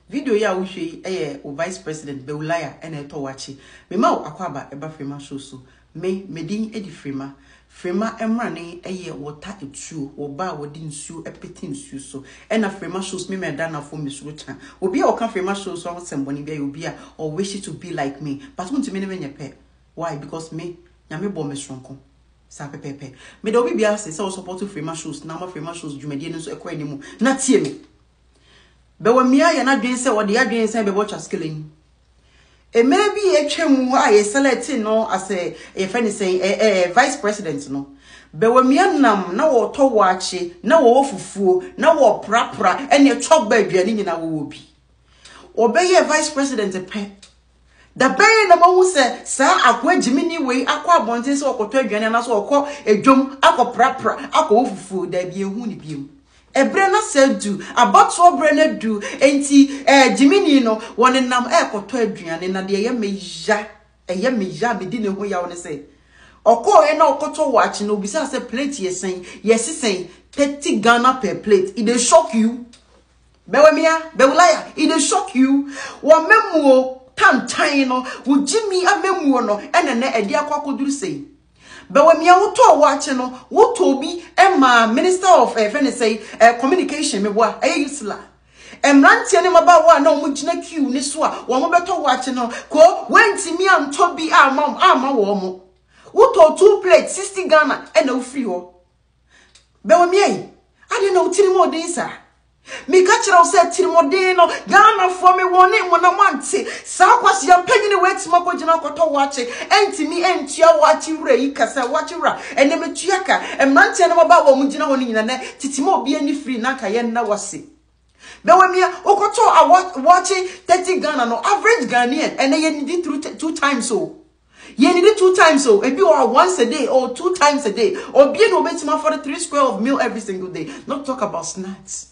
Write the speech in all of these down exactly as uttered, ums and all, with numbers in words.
video ya wuhwe eh o vice president Bawuliar ene to wachi me ma akwaba eba frema show so me medin edi frema frema emrane eye water etuo wo ba wodi nsuo epeti nsuo so ena frema shows me me da na fo me so chan obi a oka frema shows so semboni bia obi a or wish to be like me but won't me ne pe why because me nyame bo me sonko sa pepepe me do obi bia se so support frema shows na ma frema shows dwumade no so ekwa animu na tie me Bewa mia ya na dwen se wo de adwen se be bocha skilling. E mere bi e twemu a ye select no as a e friend say eh vice president no. Bewa mia nam na wo to waakye na wo fufuo na wo prapra ene twogba aduane nyina wo obi. Obeye vice president pe. Da beye na mo se sa akwa jimini we akwa abonten se okoto aduane na so okọ edwom akọ prapra akọ fufuo da bi ehu ni biem. Ebrena said do about so brena do enti eh Jimini no won nam e koto aduane na de ye meja eye meja be di ne ho ya won say okọ e na okoto waakye no bisa say plate yesen yesisen thirty Ghana per plate it dey shock you Bewemia Bawuliar it dey shock you wo memuo tantan no wo Jimmy amemuo no ene na edi akwakoduru say Bawemia wuto waakye no wuto bi ema minister of eh friend say eh, communication me boa eh usla emrantie ne maba wa na omo gina queue ne so a wo mo beto waakye no ko wentimi anto bi ama ama wo mo wuto two plate sixty Ghana e na ufri ho Bawemia yi ade na utiri mo den sa mi ka kira o se tiri mo den no Ghana for me woni mo na mante sa kwase ya panyini weti mako gina koto waakye entimi entua waakye wura yi kasa waakye wura ene metua ka emrantie ne maba wo mo gina ho nyina na titimo obi ani free na ka ye na wase Bawemia okoto a waakye thirty Ghana no average Ghanaian ene ye need through two times so ye need two times so ebi or once a day or two times a day or be no betima for the three square of meal every single day not talk about snacks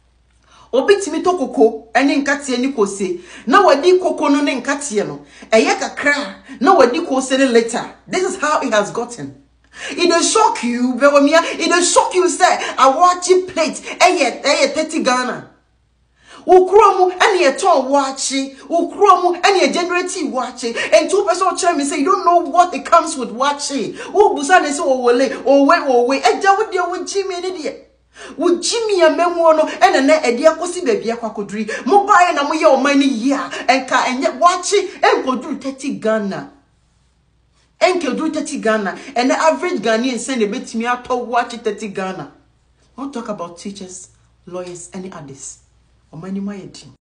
Obitimi to koko ene nkatie ni kose na wadi koko no ne nkatie no eye kakra na wadi kose ne later this is how it has gotten it will shock you Bawemia it will shock you say a waakye plate eye eye thirty Ghana ukromu ene ye ton waakye ukromu ene ye generate waakye and two person tell me say you don't know what it comes with waakye wo busa ne say o wole o we o we eja wo de wo Jimmy ne de wo Jimmy amemu no ene na ede akosi baabi akwakoduri mo bae na mo ye o mani yia enka enye waakye enkoduru thirty Ghana enkoduru thirty Ghana and the average Ghanaian send a betimi ato waakye thirty Ghana. Don't talk about teachers, lawyers, any others. O mani ma yedi